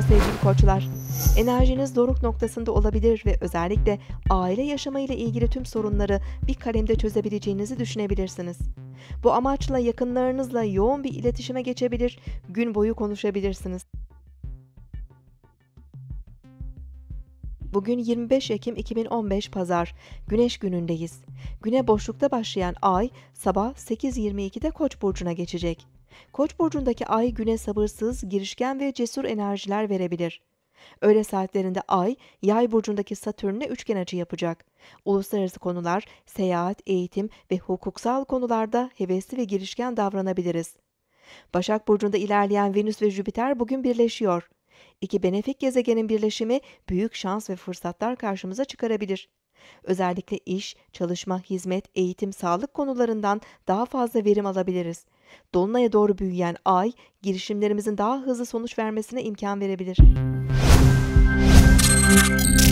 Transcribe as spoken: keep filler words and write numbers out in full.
sevgili koçlar. Enerjiniz doruk noktasında olabilir ve özellikle aile yaşamıyla ilgili tüm sorunları bir kalemde çözebileceğinizi düşünebilirsiniz. Bu amaçla yakınlarınızla yoğun bir iletişime geçebilir, gün boyu konuşabilirsiniz. Bugün yirmi beş Ekim iki bin on beş Pazar, Güneş günündeyiz. Güne boşlukta başlayan ay sabah sekiz yirmi ikide Koç burcuna geçecek. Koç burcundaki ay güne sabırsız, girişken ve cesur enerjiler verebilir. Öğle saatlerinde ay, Yay burcundaki Satürn'le üçgen açı yapacak. Uluslararası konular, seyahat, eğitim ve hukuksal konularda hevesli ve girişken davranabiliriz. Başak burcunda ilerleyen Venüs ve Jüpiter bugün birleşiyor. İki benefik gezegenin birleşimi büyük şans ve fırsatlar karşımıza çıkarabilir. Özellikle iş, çalışma, hizmet, eğitim, sağlık konularından daha fazla verim alabiliriz. Dolunay'a doğru büyüyen ay, girişimlerimizin daha hızlı sonuç vermesine imkan verebilir.